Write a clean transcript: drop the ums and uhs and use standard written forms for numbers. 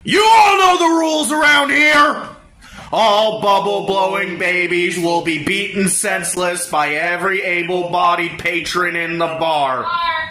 You all know the rules around here! All bubble-blowing babies will be beaten senseless by every able-bodied patron in the bar.